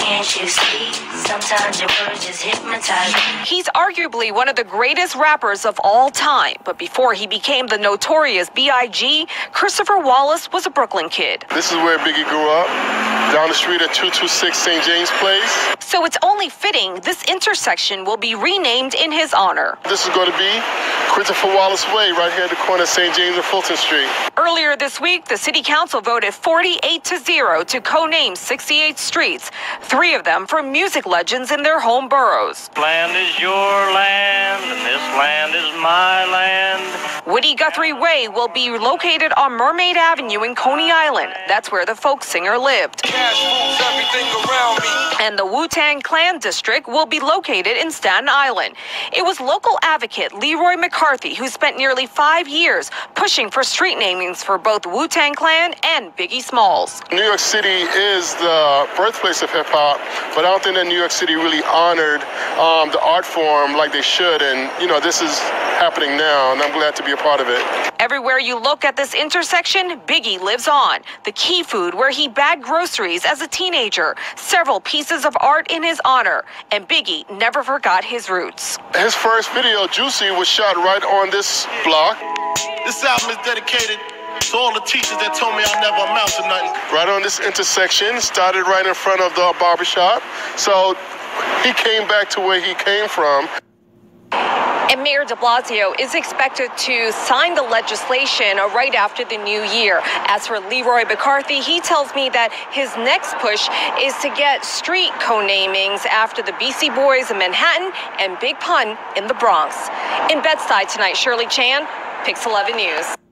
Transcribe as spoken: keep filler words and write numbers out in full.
Can't you see? Sometimes your words just hypnotize me. He's arguably one of the greatest rappers of all time, but before he became the notorious B I G, Christopher Wallace was a Brooklyn kid. This is where Biggie grew up, down the street at two two six Saint James Place. So it's only fitting this intersection will be renamed in his honor. This is going to be Christopher Wallace Way, right here at the corner of Saint James and Fulton Street. Earlier this week, the city council voted forty-eight to zero to co-name sixty-eight streets, three of them for music legends in their home boroughs. Land is your land, and this land is my land. Woody Guthrie Way will be located on Mermaid Avenue in Coney Island. That's where the folk singer lived. Cash moves everything around me. And the Wu-Tang Clan district will be located in Staten Island. It was local advocate Leroy McCarthy who spent nearly five years pushing for street namings for both Wu-Tang Clan and Biggie Smalls. New York City is the birthplace of hip-hop, but I don't think that New York City really honored um, the art form like they should, and you know, this is happening now, and I'm glad to be a part of it. Everywhere you look at this intersection, Biggie lives on. The Key Food, where he bagged groceries as a teenager, several pieces of art in his honor, and Biggie never forgot his roots. His first video, Juicy, was shot right on this block. This album is dedicated to all the teachers that told me I never amount to nothing. Right on this intersection, started right in front of the barbershop. So he came back to where he came from. And Mayor de Blasio is expected to sign the legislation right after the new year. As for Leroy McCarthy, he tells me that his next push is to get street co-namings after the Beastie Boys in Manhattan and Big Pun in the Bronx. In Bed-Stuy tonight, Shirley Chan, Pix eleven News.